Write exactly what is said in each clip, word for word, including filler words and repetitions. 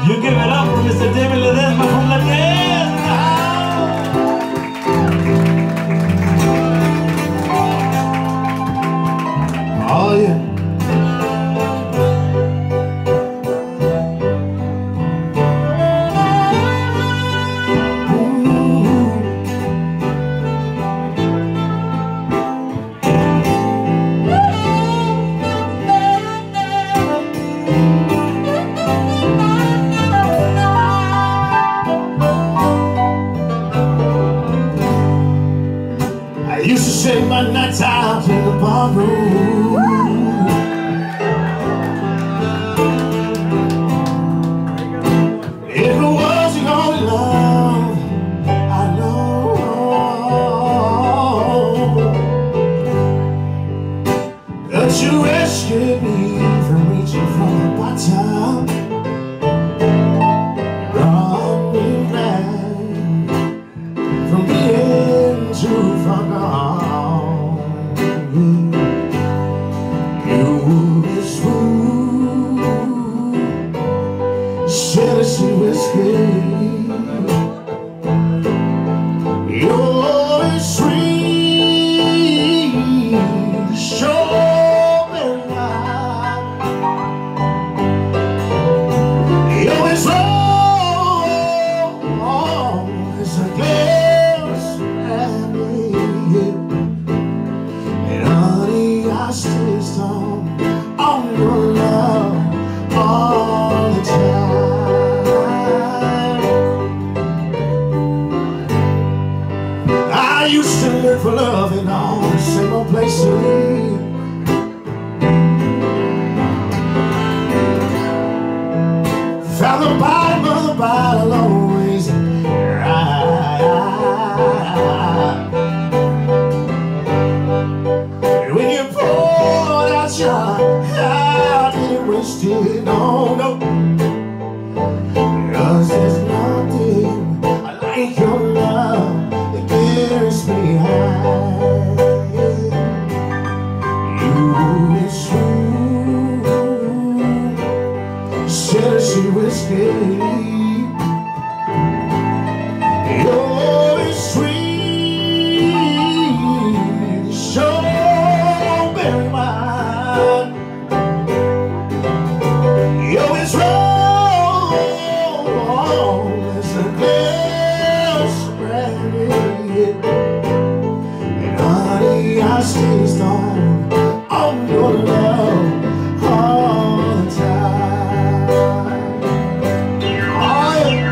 You give it up for Mister David Ledesma from La Dezz. Oh yeah. I used to shake my nights out in the barroom. If it was your only love, I know that you rescued me from reaching from the bottom. Brought me back from being too far gone. You was smooth, Tennessee whiskey. You're sweet, strawberry wine. You're as long as a glass and and honey, I stay strong on your love all the time. I used to look for love in all the same old places. Found the bottom of the bottle always right. When you poured out your heart, didn't waste it, no, no. Cause there's nothing like your love that gets me high. You is smooth, Tennessee whiskey. You're sweet, strawberry wine. You're as wrong as a glass of brandy. And honey, I stay strong on your love all the time. Oh yeah.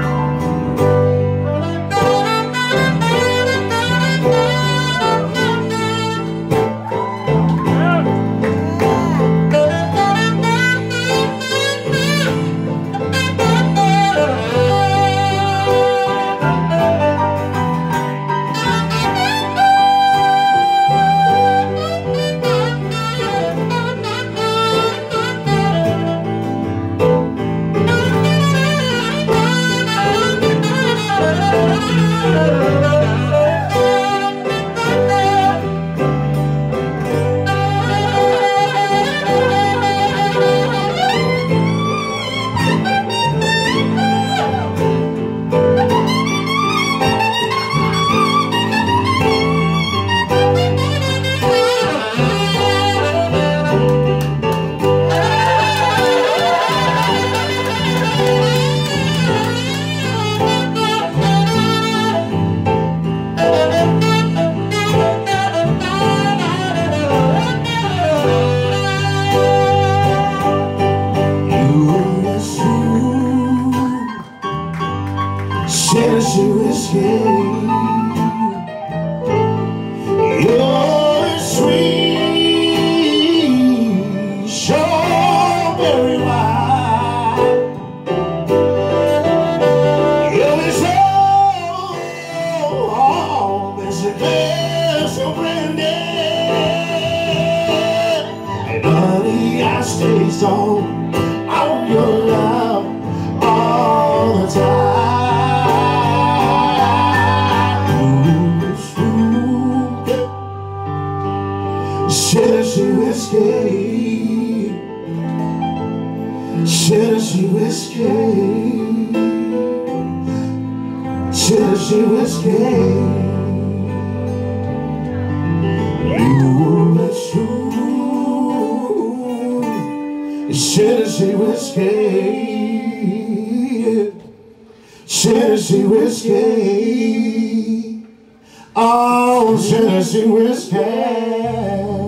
Tennessee whiskey. You're sweet, strawberry wine. You're as long as a glass of brandy. And honey, I stay strong on your love all the time. Tennessee whiskey. Ooh, it's true. It's Tennessee whiskey. Tennessee whiskey. Oh, Tennessee whiskey.